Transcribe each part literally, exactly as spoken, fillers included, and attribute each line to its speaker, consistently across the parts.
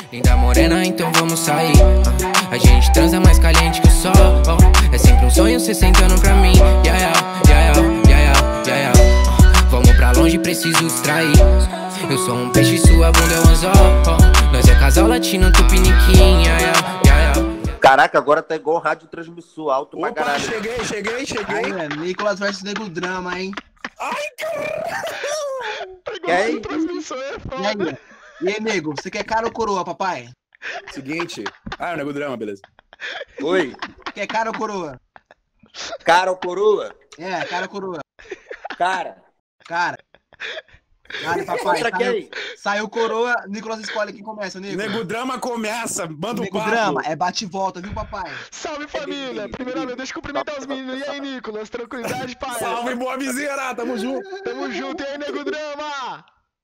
Speaker 1: Linda morena, então vamos sair. uh, A gente transa mais caliente que o sol. uh, É sempre um sonho cê sentando pra mim. Yeah, yeah, yeah, yeah, yeah, yeah, yeah. uh, Vamos pra longe, preciso extrair. Eu sou um peixe, sua bunda é um anzol. uh, Nós é casal latino, tupiniquim. Yeah, yeah, yeah, yeah.
Speaker 2: Caraca, agora tá igual rádio transmissor, alto
Speaker 3: Opa,
Speaker 2: pra caralho.
Speaker 3: cheguei, cheguei, cheguei.
Speaker 4: Aí, mano, Nicolas versus Nego Drama, hein?
Speaker 3: Ai, caralho.
Speaker 2: Quem?
Speaker 3: Transmissão é
Speaker 4: E
Speaker 3: foda.
Speaker 4: aí? E aí, nego, você quer cara ou coroa, papai?
Speaker 3: Seguinte. Ah, é o Nego Drama, beleza.
Speaker 2: Oi,
Speaker 4: Quer cara ou coroa?
Speaker 2: cara ou coroa?
Speaker 4: É, cara ou coroa?
Speaker 2: Cara.
Speaker 4: Cara. Cara, papai.
Speaker 2: Contra
Speaker 4: Saiu,
Speaker 2: quem?
Speaker 4: saiu coroa, Nicolas escolhe quem começa, Nego.
Speaker 3: Nego Drama começa, manda um
Speaker 4: Nego
Speaker 3: papo.
Speaker 4: Drama, é bate e volta, viu, papai?
Speaker 5: Salve família! Primeiramente, deixa eu cumprimentar os meninos. E aí, Nicolas? Tranquilidade, pai?
Speaker 3: Salve, boa viseira, tamo junto.
Speaker 5: Tamo junto, e aí, Nego Drama?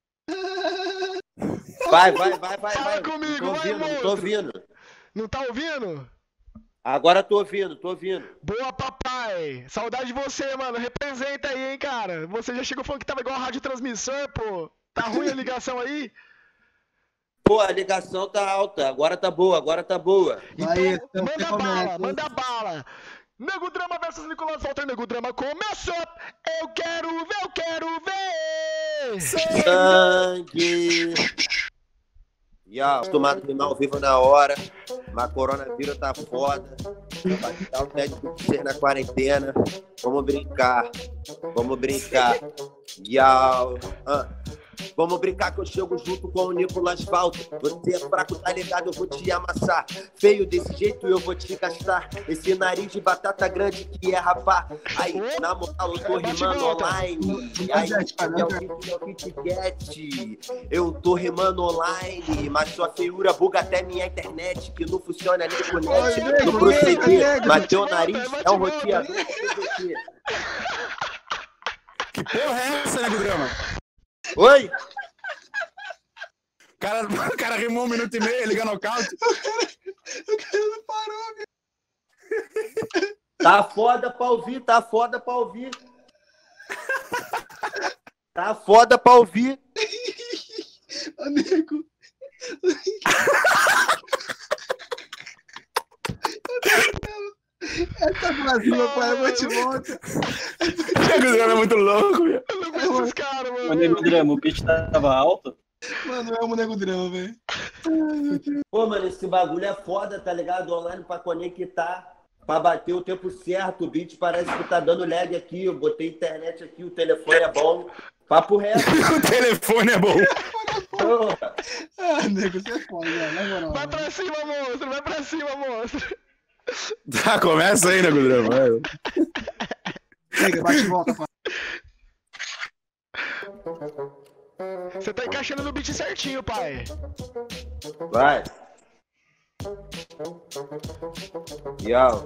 Speaker 2: Vai, vai, vai, vai,
Speaker 5: Fala
Speaker 2: vai.
Speaker 5: comigo,
Speaker 2: tô
Speaker 5: vai,
Speaker 2: ouvindo,
Speaker 5: monstro.
Speaker 2: tô ouvindo.
Speaker 5: Não tá ouvindo?
Speaker 2: Agora tô ouvindo, tô ouvindo.
Speaker 5: Boa, papai! Saudade de você, mano. Representa aí, hein, cara. Você já chegou falando que tava igual a rádio transmissor, pô. Tá ruim a ligação aí?
Speaker 2: Pô, a ligação tá alta, agora tá boa, agora tá boa.
Speaker 4: Aí,
Speaker 5: Então,
Speaker 4: então você
Speaker 5: manda
Speaker 4: começa.
Speaker 5: bala, manda bala. Nego Drama versus Nicolas Walter. Nego Drama começou. Eu quero ver, eu quero ver.
Speaker 2: Sangue. E ó, acostumado a rimar ao vivo na hora, mas coronavírus tá foda. Vai dar um teste de ser na quarentena. Vamos brincar, vamos brincar. Yau. Ah. Vamos brincar que eu chego junto com o Nicolas Walter. Você é fraco, tá ligado? Eu vou te amassar. Feio desse jeito eu vou te gastar. Esse nariz de batata grande que é rapá. Aí, na moral, eu tô rimando online. Aí, é o que é o Kit Kat. Eu tô rimando online. Mas sua feiura buga até minha internet. Que não funciona nem com net. No proceder, mas teu nariz é um roteador.
Speaker 3: Que porra é essa, Nego Drama?
Speaker 2: Oi?
Speaker 3: O cara, o cara rimou um minuto e meio, liga nocaute.
Speaker 4: O cara não parou, meu.
Speaker 2: Tá foda pra ouvir, tá foda pra ouvir. Tá foda pra ouvir.
Speaker 4: Ô, Nego. Essa Brasil, pai, eu vou te voltar.
Speaker 3: Nego Drama é muito louco, velho.
Speaker 5: Eu não conheço esses caras, mano.
Speaker 6: O Nego Drama, o beat tava alto?
Speaker 4: Mano, eu amo o Nego Drama, velho.
Speaker 2: Pô, mano, esse bagulho é foda, tá ligado? Online pra conectar, pra bater o tempo certo. O beat parece que tá dando lag aqui. Eu botei internet aqui, o telefone é bom. Papo reto.
Speaker 3: O telefone é bom.
Speaker 2: Porra.
Speaker 4: Ah, Nego, você é foda, velho, na moral.
Speaker 5: Vai pra cima, monstro. Vai pra cima, monstro.
Speaker 3: Tá, começa aí, Nego Drama. Vai.
Speaker 4: Chega, bate e volta, pai.
Speaker 5: Você tá encaixando no beat certinho, pai.
Speaker 2: Vai. Yo.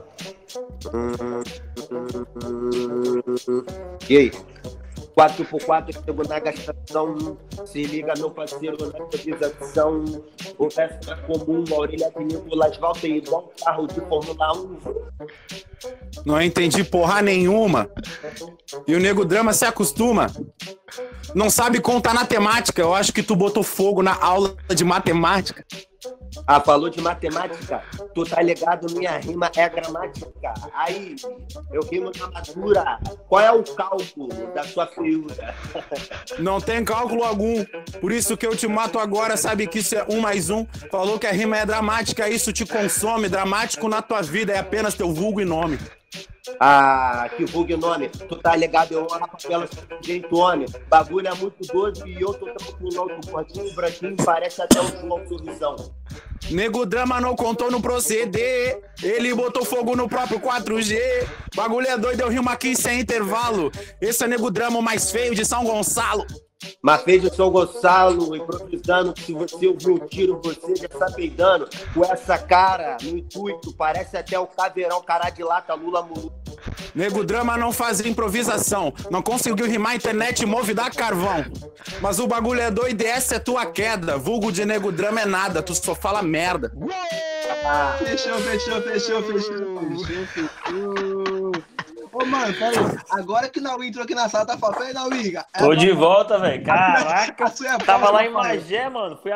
Speaker 2: E aí? quatro por quatro, chego na gastação. Se liga, meu parceiro, na improvisação. O resto é comum, a orelha de Nicolas Walter igual um carro de Fórmula um.
Speaker 3: Não entendi porra nenhuma. E o Nego Drama se acostuma. Não sabe contar na temática. Eu acho que tu botou fogo na aula de matemática.
Speaker 2: Ah, falou de matemática? Tu tá ligado? Minha rima é gramática. Aí, eu rimo na madura. Qual é o cálculo da sua feiura?
Speaker 3: Não tem cálculo algum. Por isso que eu te mato agora. Sabe que isso é um mais um. Falou que a rima é dramática. Isso te consome. Dramático na tua vida é apenas teu vulgo e nome.
Speaker 2: Ah, que vulgo nome. Tu tá ligado? Eu amo a papela jeito homem. Bagulho é muito doido e eu tô tranquilão. Tu gordinho, branquinho, parece até um João Sorrisão.
Speaker 3: Nego Drama não contou no proceder. Ele botou fogo no próprio quatro G. Bagulho é doido, eu rimo aqui sem intervalo. Esse é Nego Drama, o mais feio de São Gonçalo.
Speaker 2: Mas fez o São Gonçalo improvisando. Se você ouvir um tiro, você já tá peidando. Com essa cara no intuito, parece até o caveirão, cara de lata, Lula Mulu.
Speaker 3: Nego Drama não faz improvisação. Não conseguiu rimar, internet move da carvão. Mas o bagulho é doido e essa é tua queda. Vulgo de Nego Drama é nada, tu só fala merda.
Speaker 2: Ah,
Speaker 4: Fechou, fechou, fechou, fechou. Fechou, fechou. Ô, mano, pera aí. Agora que o Naui entrou aqui na sala, tá falando. Aí, Naui.
Speaker 6: Tô de volta, velho. Caraca.
Speaker 4: A sua é
Speaker 6: Tava
Speaker 4: boa,
Speaker 6: lá em
Speaker 4: pai.
Speaker 6: Magé, mano. Fui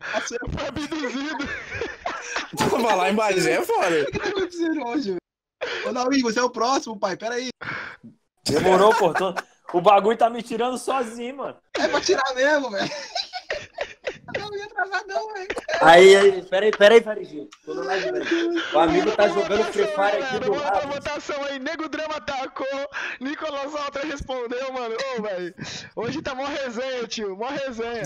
Speaker 5: Foi abduzido.
Speaker 3: Tava lá em Bagé, é foda.
Speaker 4: O que tá acontecendo hoje, velho? Ô, Naui, você é o próximo, pai. Pera aí.
Speaker 6: Demorou, pô. Tô... O bagulho tá me tirando sozinho, mano.
Speaker 4: É pra tirar mesmo, velho. Não ia atrasar, não, velho.
Speaker 2: Aí, aí, peraí, peraí, Varginho. Tô no live, velho. O amigo tá jogando Free Fire aqui do
Speaker 5: Bota a
Speaker 2: lado.
Speaker 5: votação aí, Nego Drama atacou, Nicolas Alta respondeu, mano. Ô, velho, hoje tá mó resenha, tio, mó resenha.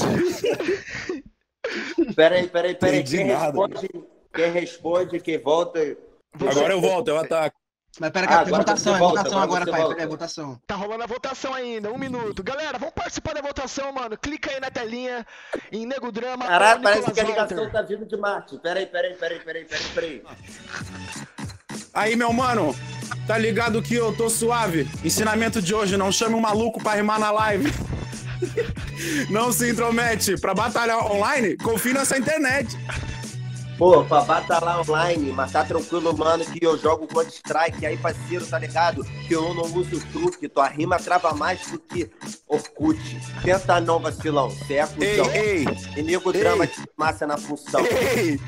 Speaker 2: Peraí, peraí, peraí.
Speaker 3: Entendi
Speaker 2: Quem
Speaker 3: nada.
Speaker 2: responde, quem responde, quem volta.
Speaker 3: Agora eu volto, eu ataco.
Speaker 4: Mas pera,
Speaker 2: Ah,
Speaker 4: cara, é
Speaker 2: agora
Speaker 4: votação,
Speaker 2: você
Speaker 4: é
Speaker 2: volta,
Speaker 4: votação
Speaker 2: agora
Speaker 4: agora,
Speaker 2: você
Speaker 4: pai.
Speaker 2: volta.
Speaker 4: Pera aí, votação.
Speaker 5: Tá rolando a votação ainda, um minuto. Galera, vamos participar da votação, mano. Clica aí na telinha, em Nego Drama.
Speaker 2: Caralho,
Speaker 5: ou
Speaker 2: parece
Speaker 5: Nicolas
Speaker 2: que a ligação
Speaker 5: Walter.
Speaker 2: tá vindo de Marte. Peraí, peraí, peraí, peraí, peraí, peraí.
Speaker 3: Aí, meu mano, tá ligado que eu tô suave? Ensinamento de hoje, não chame um maluco pra rimar na live. Não se intromete. Pra batalhar online, confie nessa internet.
Speaker 2: Pô, pra batalhar online, mas tá tranquilo, mano, que eu jogo Counter-Strike. Aí, parceiro, tá ligado? Que eu não uso truque. Tua rima trava mais do que Orkut. Tenta não, vacilão. Cê é cuzão.
Speaker 3: Ei, ei,
Speaker 2: E nego
Speaker 3: ei.
Speaker 2: drama de massa na função.
Speaker 3: ei.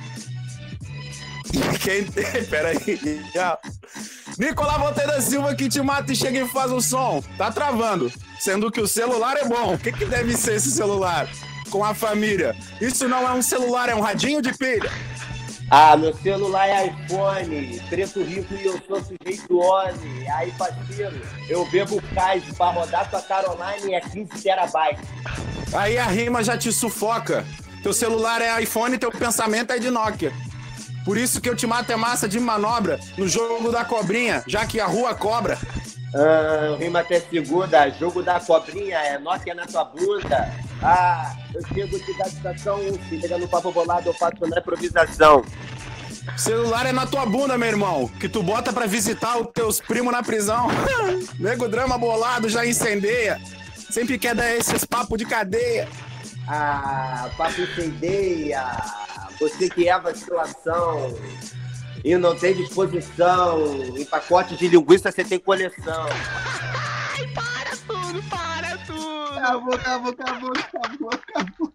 Speaker 3: Quem tem? Pera aí. Nicolás Monteiro da Silva que te mata e chega e faz o som. Tá travando. Sendo que o celular é bom. O que, que deve ser esse celular? Com a família. Isso não é um celular, é um radinho de pilha.
Speaker 2: Ah, meu celular é iPhone, preto rico e eu sou sujeito Oni. Aí, parceiro, eu bebo cais pra rodar tua Caroline é quinze terabytes.
Speaker 3: Aí a rima já te sufoca. Teu celular é iPhone, teu pensamento é de Nokia. Por isso que eu te mato é massa de manobra no jogo da cobrinha, já que a rua cobra.
Speaker 2: Ah, rima até segunda, jogo da cobrinha, é Nokia na tua bunda. Ah, eu chego de gastação, se liga no papo bolado, eu faço na improvisação.
Speaker 3: Celular é na tua bunda, meu irmão, que tu bota pra visitar os teus primos na prisão. Nego drama bolado já incendeia. Sempre quer dar esses papos de cadeia.
Speaker 2: Ah, papo incendeia, você que é a vacilação e não tem disposição, em pacote de linguiça você tem coleção.
Speaker 5: Ai, para tudo, para tudo.
Speaker 4: Acabou, acabou, acabou, acabou, acabou.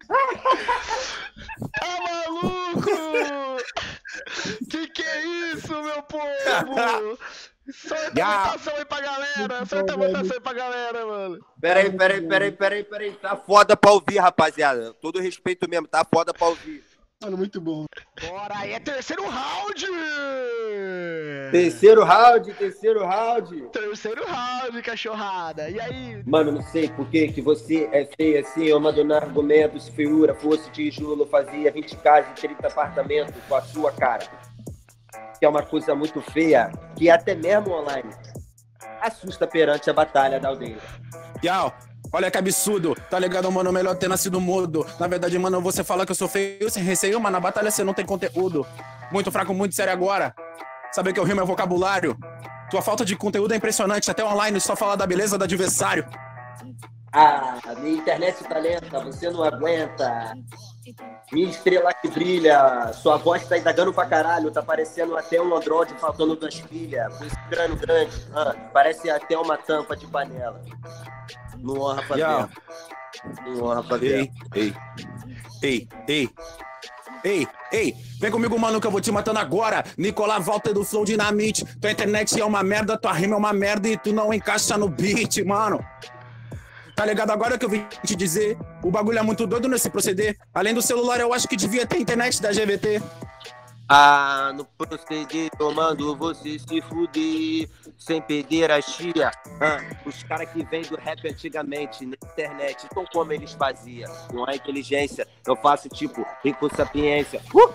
Speaker 5: Tá maluco? Que que é isso, meu povo? Solta a votação aí pra galera, solta a votação aí pra galera, mano.
Speaker 2: Peraí, peraí, peraí, peraí, peraí, tá foda pra ouvir, rapaziada. Todo respeito mesmo, tá foda pra ouvir.
Speaker 4: Mano, muito bom.
Speaker 5: Bora aí, é terceiro round!
Speaker 2: Terceiro round, terceiro round.
Speaker 5: Terceiro round, cachorrada. E aí?
Speaker 2: Mano, não sei por que que você é feio assim, eu mando no argumento, se feiura fosse tijolo, fazia vinte casas e trinta apartamentos com a sua cara. Que é uma coisa muito feia, que até mesmo online assusta perante a batalha da aldeia.
Speaker 3: Yau, olha que absurdo, tá ligado, mano? Melhor ter nascido mudo. Na verdade, mano, você fala que eu sou feio sem receio, mas na batalha você não tem conteúdo. Muito fraco, muito sério agora. Saber que eu rimo é vocabulário. Tua falta de conteúdo é impressionante, até online só fala da beleza do adversário.
Speaker 2: Ah, minha internet tá lenta, você não aguenta. Minha estrela que brilha, sua voz tá indagando pra caralho, tá parecendo até um Android faltando duas pilhas. Com esse crânio grande, ah, parece até uma tampa de panela. Não honra pra
Speaker 3: Yau.
Speaker 2: ver. Não honra pra ver.
Speaker 3: Ei, ei, ei, ei. Ei, ei, vem comigo, mano, que eu vou te matando agora. Nicolás Walter do Flow Dinamite. Tua internet é uma merda, tua rima é uma merda e tu não encaixa no beat, mano. Tá ligado agora que eu vim te dizer? O bagulho é muito doido nesse proceder. Além do celular, eu acho que devia ter internet da G V T.
Speaker 2: Ah, no proceder, eu mando você se fuder, sem perder a chia. Ah, os caras que vêm do rap antigamente, na internet, então como eles faziam? Com a inteligência, eu faço tipo, rico sapiência. Uh!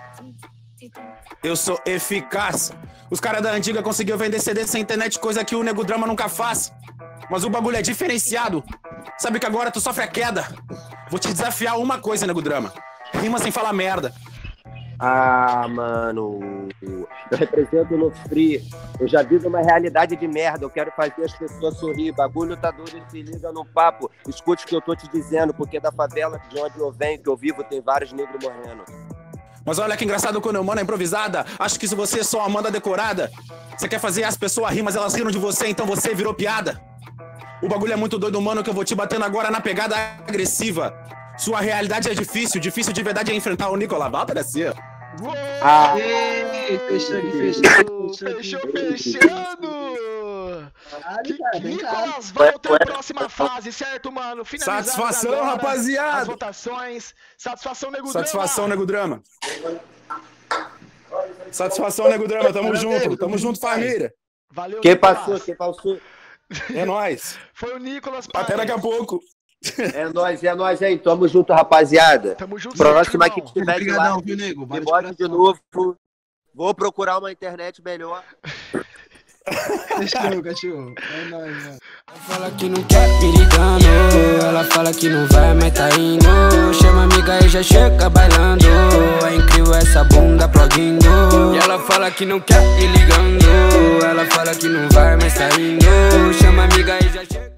Speaker 3: Eu sou eficaz. Os caras da antiga conseguiam vender C D sem internet, coisa que o Nego Drama nunca faz. Mas o bagulho é diferenciado. Sabe que agora tu sofre a queda. Vou te desafiar uma coisa, Nego Drama. Rima sem falar merda.
Speaker 2: Ah, mano, eu represento no Free. Eu já vivo uma realidade de merda. Eu quero fazer as pessoas sorrir. Bagulho tá doido, se liga no papo. Escute o que eu tô te dizendo, porque da favela de onde eu venho, que eu vivo, tem vários negros morrendo.
Speaker 3: Mas olha que engraçado quando eu mando a improvisada. Acho que se você só manda decorada. Você quer fazer as pessoas rir, mas elas riram de você, então você virou piada. O bagulho é muito doido, mano, que eu vou te batendo agora na pegada agressiva. Sua realidade é difícil, difícil de verdade é enfrentar o Nicolas Walter, assim, ó.
Speaker 4: Ah, ei, fechou aqui, fechou,
Speaker 5: Fechou, fechando!
Speaker 4: Caralho, cara, bem caro.
Speaker 5: Nicolas Walter, próxima fase, certo, mano? Finalizadas
Speaker 3: Satisfação,
Speaker 5: agora
Speaker 3: rapaziada.
Speaker 5: As votações. Satisfação, Nego
Speaker 3: Satisfação,
Speaker 5: Drama.
Speaker 3: Nego Drama. Satisfação, Nego Drama. Tamo junto, tamo junto, família.
Speaker 5: Valeu,
Speaker 2: Quem
Speaker 5: Nicolas.
Speaker 2: passou, quem passou?
Speaker 3: É nóis.
Speaker 5: Foi o Nicolas.
Speaker 3: Até
Speaker 5: pai.
Speaker 3: daqui a pouco.
Speaker 2: É nóis, é nóis aí. Tamo junto, rapaziada.
Speaker 5: Tamo junto,
Speaker 2: Próxima
Speaker 5: irmão.
Speaker 2: que tiver de lá,
Speaker 4: Obrigadão, viu, nego?
Speaker 2: me
Speaker 4: Vários
Speaker 2: bote de
Speaker 4: coração.
Speaker 2: novo. Vou procurar uma internet melhor.
Speaker 4: Fechou, cachorro. É nóis, mano.
Speaker 1: Ela fala que não quer perigando, ela fala que não vai, mas tá indo. Chama a amiga e já chega bailando. É incrível essa bunda aplaudindo. E ela fala que não quer ir ligando, ela fala que não vai, mas tá indo. Chama a amiga e já chega.